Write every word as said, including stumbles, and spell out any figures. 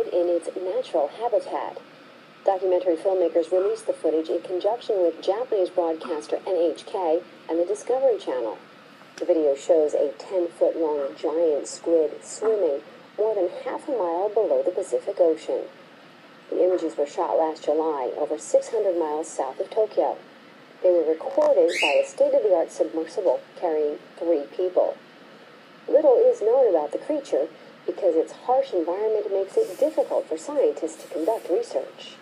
in its natural habitat. Documentary filmmakers released the footage in conjunction with Japanese broadcaster N H K and the Discovery Channel. The video shows a ten-foot-long giant squid swimming more than half a mile below the Pacific Ocean. The images were shot last July, over six hundred miles south of Tokyo. They were recorded by a state-of-the-art submersible carrying three people. Little is known about the creature because its harsh environment makes it difficult for scientists to conduct research.